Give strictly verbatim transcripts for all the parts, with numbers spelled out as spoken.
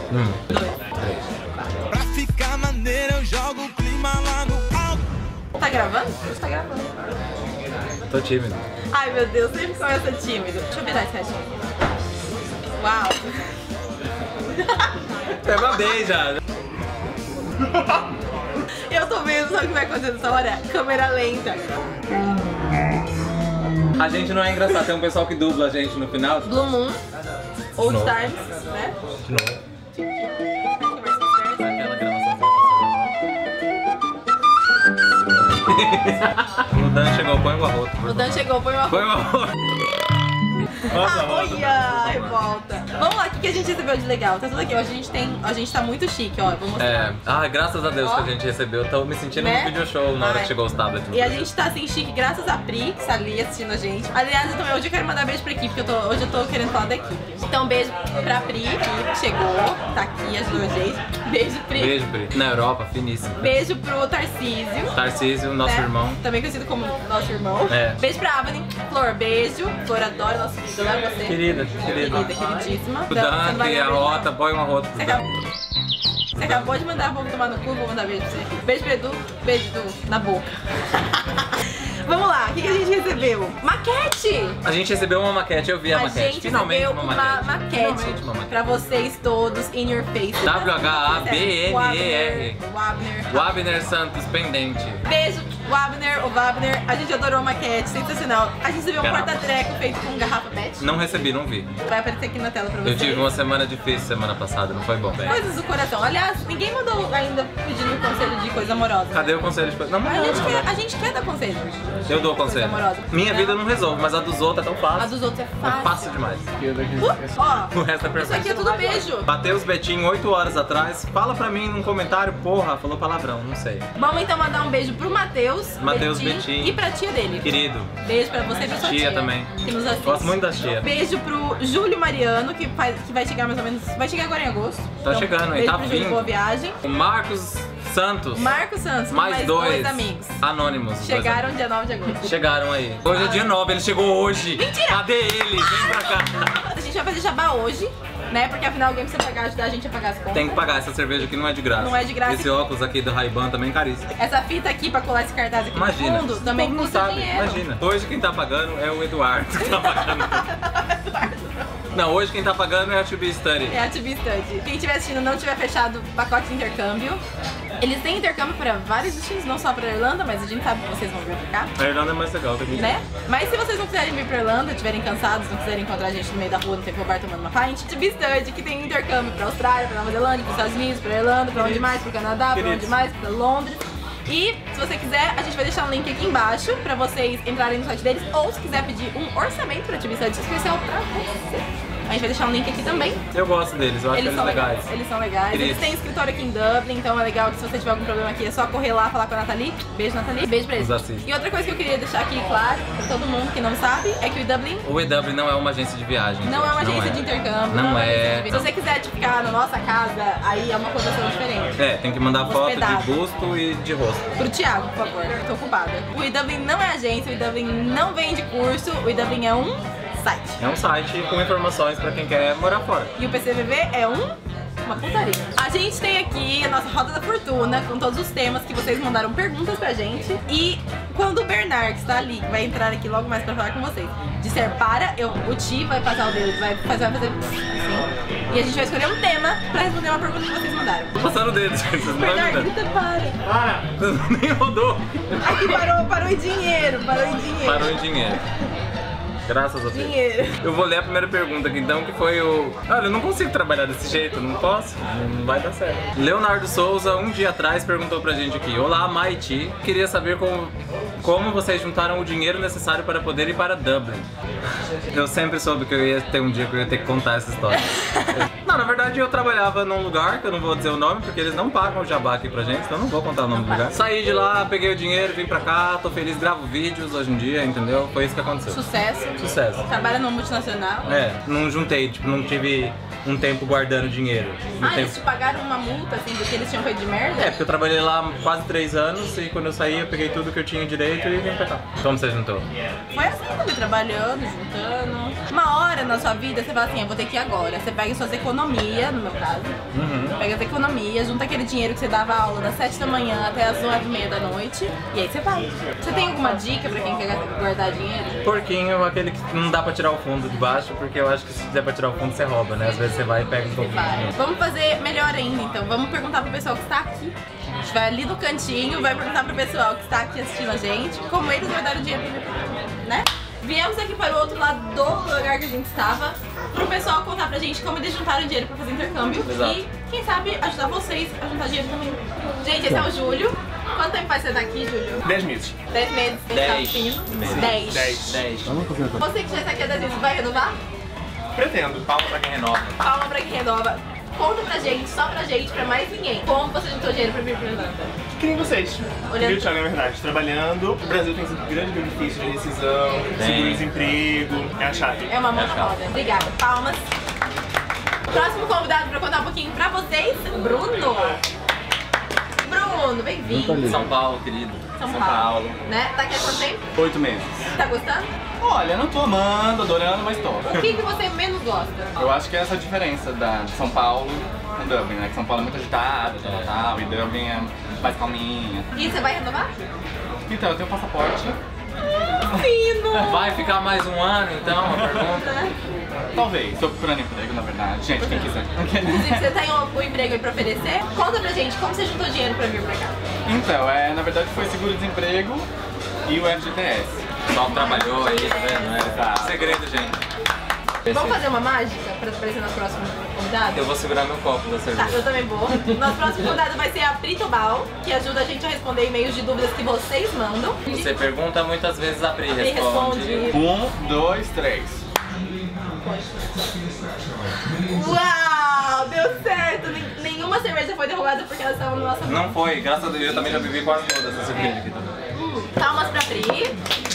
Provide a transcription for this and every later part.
Um, dois, três. Pra ficar maneiro eu jogo o clima lá no alto. Tá gravando? Tá gravando. Tô tímido. Ai meu Deus, sempre começa tímido. Deixa eu virar esse restinho. Uau. É uma beija. Eu tô vendo, sabe o que vai acontecer nessa hora? Câmera lenta. A gente não é engraçado, tem um pessoal que dubla a gente no final. Blue Moon, Old novo. Times, né? De novo. Aquela O Dan chegou, põe o arroto. O Dan chegou, põe uma Põe o arroto. Nossa, Ah, olha, revolta. Vamos lá, o que, que a gente recebeu de legal? Tá tudo aqui, hoje a gente tem, a gente tá muito chique, ó, eu vou mostrar. É, ah, graças a Deus Ó. que a gente recebeu. Tô me sentindo Né? no video show na hora Ai. que chegou os tablets. E a gente tá assim chique graças a Pri, que está ali assistindo a gente. Aliás, eu também, hoje eu quero mandar beijo pra equipe, porque eu tô, hoje eu tô querendo falar da equipe. Então, beijo pra Pri, que chegou, tá aqui, ajudou a gente. Beijo, Pri. Beijo, Pri. Na Europa, finíssimo. Beijo pro Tarcísio. Tarcísio, nosso né? irmão. Também conhecido como nosso irmão. É. Beijo pra Avani. Flor, beijo. Flor, adoro nosso vídeo, adoro você. Querida, querida. Querida, queridíssima. O Então, você não Dan, vai que a ganhar beijo, rota, não. põe uma rota. Você acabou, você acabou de mandar, vamos tomar no cu, vou mandar beijo pra você. Beijo pro Edu, beijo Edu, na boca. Vamos lá, o que, que a gente recebeu? Maquete! A gente recebeu uma maquete, eu vi a, A maquete. gente Finalmente recebeu uma uma maquete. maquete, Finalmente uma maquete. pra vocês todos, in your face. W H A B N E R. Wabner. Wabner Santos, pendente. Beijo, Wabner, o Wabner. A gente adorou a maquete, sensacional. A gente recebeu um Garrafa. porta-treco feito com garrafa pet. Não recebi, não vi. Vai aparecer aqui na tela pra vocês. Eu tive uma semana difícil semana passada, não foi bom. Coisas do coração. Aliás, ninguém mandou ainda pedindo conselho de coisa amorosa. Cadê o conselho de coisa? Não, A não, gente, não, quer, não. a gente quer dar conselho. Eu dou Coisa conselho. amorosa. Minha Não. vida não resolve, mas a dos outros é tão fácil. A dos outros é É fácil. fácil demais. Uh, ó, O resto é isso aqui é perfeito. tudo beijo. Matheus Betinho, oito horas atrás. Fala pra mim num comentário, porra, falou palavrão, não sei. Vamos então mandar um beijo pro Matheus Matheus Betinho. e pra tia dele. Querido. Beijo pra você e pra sua tia. Tia também. Que nos assiste. Gosto muito da tia. Beijo pro Júlio Mariano, que, faz, que vai chegar mais ou menos. Vai chegar agora em agosto. Tá chegando, hein? Beijo Tá pro Júlio, vindo. boa viagem. O Marcos Santos. Marcos Santos, mais, mais dois, dois amigos. anônimos. dois Chegaram amigos. dia nove de agosto. Chegaram aí. Hoje é dia nove, ele chegou hoje. Mentira! Cadê ele? Vem pra cá. A gente vai fazer jabá hoje, né? Porque afinal alguém precisa pagar, ajudar a gente a pagar as contas. Tem que pagar, essa cerveja aqui não é de graça. Não é de graça. Esse óculos aqui do Ray-Ban também é caríssimo. Essa fita aqui pra colar esse cartaz aqui Imagina. no fundo também Todo mundo custa sabe, dinheiro. Imagina. Hoje quem tá pagando é o Eduardo que tá pagando. Não, hoje quem tá pagando é a To Be Study. É a To Be Study. Quem estiver assistindo não tiver fechado o pacote de intercâmbio, eles têm intercâmbio para vários destinos, não só para Irlanda, mas a gente sabe que vocês vão vir pra cá, A Irlanda é mais legal que a gente. né? Mas se vocês não quiserem vir pra Irlanda, estiverem cansados, não quiserem encontrar a gente no meio da rua, no tempo bar tomando uma pint, To Be Study, que tem intercâmbio pra Austrália, pra Nova Zelândia, pros Estados Unidos, pra Irlanda, pra onde mais, pro Canadá, pra Queridos. onde mais, pra Londres. E se você quiser, a gente vai deixar um link aqui embaixo pra vocês entrarem no site deles, ou se quiser pedir um orçamento pra To Be Study especial pra você. A gente vai deixar um link aqui também. Eu gosto deles, eu acho Eles eles são legais. legais. Eles são legais. Queridos. Eles têm escritório aqui em Dublin, então é legal que se você tiver algum problema aqui é só correr lá falar com a Nathalie. Beijo, Nathalie. Beijo pra eles. Nos assiste. E outra coisa que eu queria deixar aqui claro pra todo mundo que não sabe é que o Dublin O E W não é uma agência de viagem. não é uma gente, agência de intercâmbio. Não uma é. agência de- Se você quiser tipo, ficar na nossa casa, aí é uma cotação diferente. É, tem que mandar foto Hospedado. de busto e de rosto. Pro Thiago, por favor. Tô ocupada. O E W não é agência, o E W não vende curso, o E W é um site. É um site com informações pra quem quer morar fora. E o P C V V é um... uma putaria. A gente tem aqui a nossa Roda da Fortuna, com todos os temas que vocês mandaram perguntas pra gente. E quando o Bernard, que está ali, que vai entrar aqui logo mais pra falar com vocês, disser para, eu, o Ti vai passar o dedo, vai fazer, vai fazer assim. E a gente vai escolher um tema pra responder uma pergunta que vocês mandaram. Tô passando o dedo, gente, vocês não estão Bernard, entendendo. grita para. Para! Nem rodou. Aqui parou, parou em dinheiro, parou em dinheiro. Parou em dinheiro. Graças a Deus. Dinheiro. Eu vou ler a primeira pergunta aqui então, que foi o... Olha, eu não consigo trabalhar desse jeito, não posso, não vai dar certo. Leonardo Souza, um dia atrás, perguntou pra gente aqui: olá, Maiti, queria saber como, como vocês juntaram o dinheiro necessário para poder ir para Dublin. Eu sempre soube que eu ia ter um dia que eu ia ter que contar essa história. Não, na verdade eu trabalhava num lugar, que eu não vou dizer o nome, porque eles não pagam o jabá aqui pra gente, então eu não vou contar o nome do lugar. Saí de lá, peguei o dinheiro, vim pra cá, tô feliz, gravo vídeos hoje em dia, entendeu? Foi isso que aconteceu. Sucesso. Sucesso. Trabalha numa multinacional? É, não juntei, tipo, não tive um tempo guardando dinheiro. Um Ah, tempo... eles te pagaram uma multa, assim, do que eles tinham feito de merda? É, porque eu trabalhei lá quase três anos e quando eu saí eu peguei tudo que eu tinha direito e vim pra cá. Como você juntou? Foi assim também, trabalhando, juntando. Uma hora na sua vida você fala assim, eu vou ter que ir agora. Você pega suas economias, no meu caso. Uhum. Pega as economias, junta aquele dinheiro que você dava aula das sete da manhã até as nove e meia da noite. E aí você vai. Você tem alguma dica pra quem quer guardar dinheiro? Porquinho, aquele que não dá pra tirar o fundo de baixo, porque eu acho que se der pra tirar o fundo você rouba, né? Às vezes você vai e pega um pouquinho. Vai. Vamos fazer melhor ainda, então. Vamos perguntar pro pessoal que está aqui. A gente vai ali no cantinho, vai perguntar pro pessoal que está aqui assistindo a gente como eles guardaram dinheiro pra mim, né? Viemos aqui para o outro lado do lugar que a gente estava, pro pessoal contar pra gente como eles juntaram dinheiro pra fazer intercâmbio. Exato. E, quem sabe, ajudar vocês a juntar dinheiro também. Gente, esse é o Júlio. Quanto tempo faz você estar aqui, Júlio? dez meses. dez meses. Dez. dez. dez. dez. Você que já está aqui há dez meses, vai renovar? Pretendo. Palma pra quem renova. Palma pra quem renova. Conta pra gente, só pra gente, pra mais ninguém. Como você juntou dinheiro pra vir pra Irlanda? Que nem vocês. Olhando- Viu, Thiago, na verdade, trabalhando. O Brasil tem sido grande benefício de rescisão, seguro-desemprego. É a chave. É uma mão É na chato. roda. Obrigada. Palmas. Próximo convidado pra contar um pouquinho pra vocês, Bruno. Bruno, bem-vindo. São Paulo, querido. São Paulo. Né? Tá aqui há quanto tempo? Oito meses. Tá gostando? Olha, não tô amando, adorando, mas tô. O que, que você menos gosta? Eu acho que é essa diferença da, de São Paulo com Dublin, né? Que São Paulo é muito agitado, tal, tal, e Dublin é mais calminha. E você vai renovar? Então, eu tenho passaporte. Fino! Vai ficar mais um ano então, a pergunta? Talvez. Tô procurando emprego, na verdade. Gente, quem quiser. Inclusive, você tem um, um emprego aí pra oferecer? Conta pra gente, como você juntou dinheiro pra vir pra cá? Então, é, na verdade foi seguro-desemprego e o F G T S. O pessoal trabalhou aí, tá vendo? É Exato. segredo, gente. Vamos fazer uma mágica pra aparecer no próximo convidado? Eu vou segurar meu copo da Tá, cerveja. eu também vou. Nosso próximo convidado vai ser a Pri Tobal, que ajuda a gente a responder e-mails de dúvidas que vocês mandam. Você pergunta, muitas vezes a Pri Pri responde. responde. Um, dois, três. Uau, deu certo! Nem- Nenhuma cerveja foi derrubada porque elas estavam no nosso mão. Não foi, graças a Deus, eu também já bebi quase toda essa cerveja aqui também. Hum, palmas pra Pri.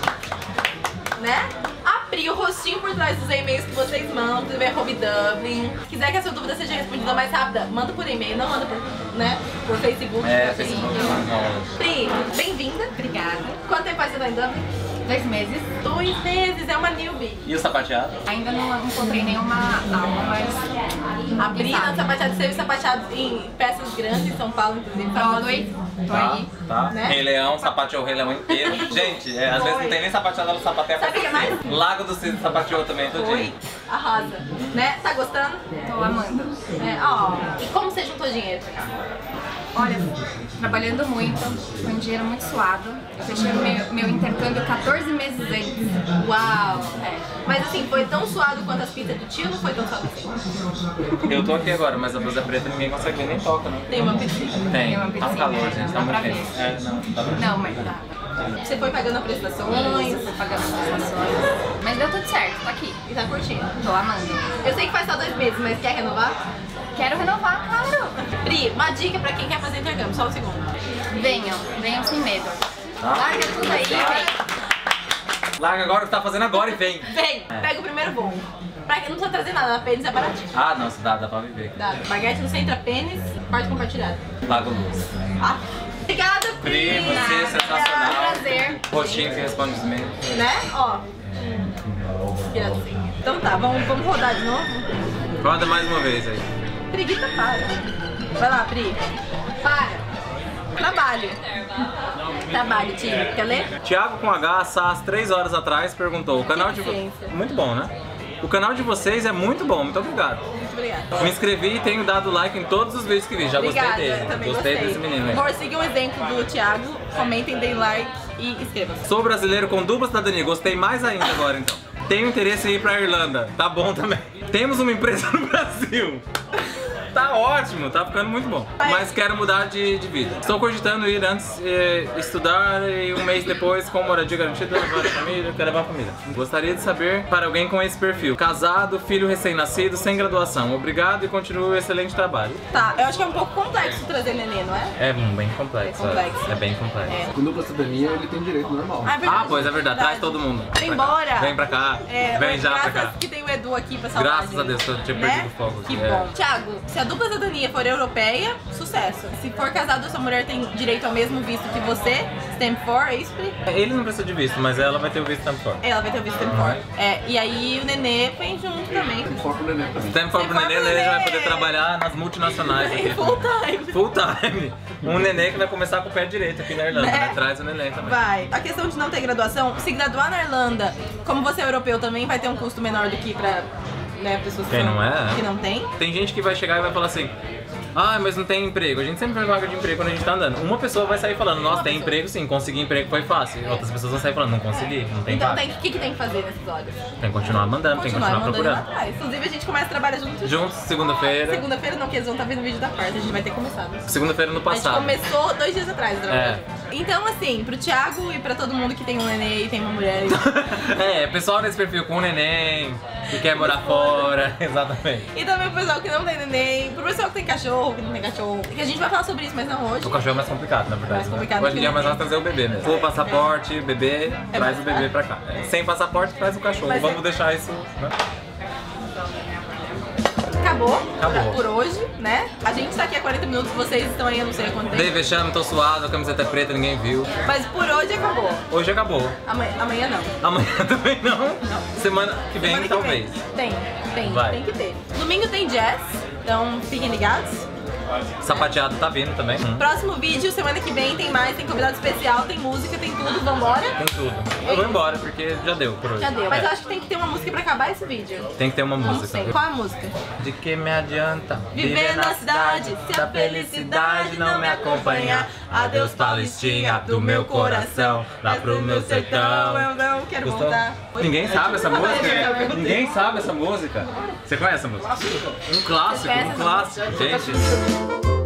Né? A Pri, o rostinho por trás dos e-mails que vocês mandam, do Home Dublin. Se quiser que a sua dúvida seja respondida mais rápida, manda por e-mail, não manda por, né, por Facebook. É, por Facebook. e-mail. Pri, bem-vinda. Obrigada. Quanto tempo faz você tá em Dublin? Dois meses. Dois meses, é uma newbie. E o sapateado? Ainda não encontrei nenhuma aula, mas... A Pri na sapateada teve sapateados em peças grandes em São Paulo, inclusive. Broadway. Tô Tá, aí. tá. Né? Rei Leão, sapateou o Rei Leão inteiro. Gente, é, às vezes não tem nem sapateado, ela sapateia. Sabe o que mais? Lago do Cisne sapateou também, Foi, todinho. arrasa. Né? Tá gostando? Tô amando. É, ó. E como você juntou dinheiro pra cá? Olha, trabalhando muito, com dinheiro muito suado. Eu fechei o meu, meu intercâmbio quatorze meses antes. Uau! É. Mas assim, foi tão suado quanto as pizzas do tio ou não foi tão suado assim? Eu tô aqui agora, mas a blusa preta ninguém consegue ver, nem toca, né? Tem uma pizza. Tem, Tem uma tá um piscina, calor, né? gente, tá Dá muito pra quente. ver. É, não, tá bem. Não, mas dá. Você foi pagando prestações Fui pagando as prestações. Mas deu tudo certo, tô aqui. e tá curtindo. Tô amando. Eu sei que faz só dois meses, mas quer renovar? Quero renovar, claro. Pri, uma dica pra quem quer fazer intercâmbio, só um segundo. Venham, venham sem medo. Tá? Larga tudo aí, vem. Larga agora o que tá fazendo agora e vem. Vem, pega o primeiro voo. Pra quem não precisa trazer nada, na pênis é baratinho. Ah, nossa, dá, dá pra viver. Dá, baguete no centro, pênis, parte compartilhada. Lago Luz. Ah. Obrigada, Pri! Pri, você é sensacional. Prazer. Roxinho que responde os e-mails. Né? Ó. Gracinha. Então tá, vamos, vamos rodar de novo? Roda mais uma vez aí. Preguiça, para. Vai lá, Pri. Para. Trabalho. Trabalho, time. Quer ler? Thiago com H, Sass, três horas atrás, perguntou: o canal de vocês. Paciência. Muito bom, né? O canal de vocês é muito bom, muito obrigado. Muito obrigada. Me inscrevi e tenho dado like em todos os vídeos que vi. Já Obrigada, gostei dele. também Gostei gostei. desse menino aí. Por seguir um exemplo do Thiago, comentem, deem like e inscrevam-se. Sou brasileiro com dupla cidadania, gostei mais ainda agora então. Tenho interesse em ir pra Irlanda, tá bom também. Temos uma empresa no Brasil. tá ótimo, tá ficando muito bom. Mas quero mudar de, de vida. Estou cogitando ir antes eh, estudar e um mês depois com moradia garantida, levar a família, quero levar a família. Gostaria de saber para alguém com esse perfil. Casado, filho recém-nascido, sem graduação. Obrigado e continue o excelente trabalho. Tá, eu acho que é um pouco complexo trazer neném, não é? É bem complexo. É complexo. É, é bem complexo. É. Com dupla cidadania, ele tem direito normal. Ah, é verdade, Ah, pois é verdade. Traz todo mundo. Vem Pra cá. embora. Vem pra cá. É, Vem já pra graças cá. que tem o Edu aqui pra salvar Graças a Deus, eu tinha né? perdido o foco Que aqui, é. bom. Thiago, se a dupla cidadania for europeia, sucesso. Se for casado, sua mulher tem direito ao mesmo visto que você, stamp for, é isso, Pri? Ele não precisa de visto, mas ela vai ter o visto stamp for. Ela vai ter o visto stamp for. É, e aí o nenê vem junto também. Foco no neném também. Stamp for pro for nenê, pro ele já vai nenê. poder trabalhar nas multinacionais aqui. Full time. Full time. Um nenê que vai começar com o pé direito aqui na Irlanda, Né? né? Traz o neném também. Vai. A questão de não ter graduação, se graduar na Irlanda, como você é europeu também, vai ter um custo menor do que pra né, pessoas que, Quem são- não é? que não tem. Tem gente que vai chegar e vai falar assim: ah, mas não tem emprego. A gente sempre faz vaga de emprego quando a gente tá andando. Uma pessoa vai sair falando: nossa, Uma tem pessoa. emprego sim, conseguir emprego foi fácil. Outras pessoas vão sair falando: não consegui, não tem Então vaga. tem, o que, que tem que fazer nesses olhos? Tem que continuar mandando, tem que Continuar continuar mandando procurando. atrás. Inclusive a gente começa a trabalhar juntos. Juntos, segunda-feira. Segunda-feira não, que eles vão estar vendo o vídeo da quarta, a gente vai ter começado. Segunda-feira no A gente passado. começou dois dias atrás a trabalhar É. junto. Então assim, pro Thiago e pra todo mundo que tem um neném e tem uma mulher. É, pessoal nesse perfil com neném, que quer morar fora, exatamente. E também pro pessoal que não tem neném, pro pessoal que tem cachorro, que não tem cachorro. Que a gente vai falar sobre isso, mas não hoje. O cachorro é mais complicado, na verdade. Mais complicado né? Hoje que em dia é mais neném. fácil trazer o bebê mesmo. Full passaporte, bebê, traz o bebê pra cá. Sem passaporte, traz o cachorro. Mas Vamos é- deixar isso, né? Acabou, Acabou. pra- por hoje, né? A gente tá aqui há quarenta minutos, vocês estão aí, eu não sei há quanto Dei tempo. vexame, tô suado, a camiseta é preta, ninguém viu. Mas por hoje acabou. Hoje acabou. Amanhã, amanhã não. Amanhã também não. Semana que vem, Semana que talvez. vem. Tem, tem, Vai. tem que ter. Domingo tem jazz, então fiquem ligados. Sapateado tá vindo também. Hum. Próximo vídeo, semana que vem, tem mais, tem convidado especial, tem música, tem tudo, vambora. Tem tudo. Eu vou embora, porque já deu por hoje. Já deu. Mas É. eu acho que tem que ter uma música pra acabar esse vídeo. Tem que ter uma Como música. sempre. Qual é a música? De que me adianta Viver na cidade, se a felicidade não me acompanhar. Adeus, Palestina, do meu coração, lá pro meu sertão. Eu não quero Gostou? voltar. Ninguém sabe essa Vai. música? Ninguém sabe essa música? Você conhece essa música? Um clássico, um clássico, gente.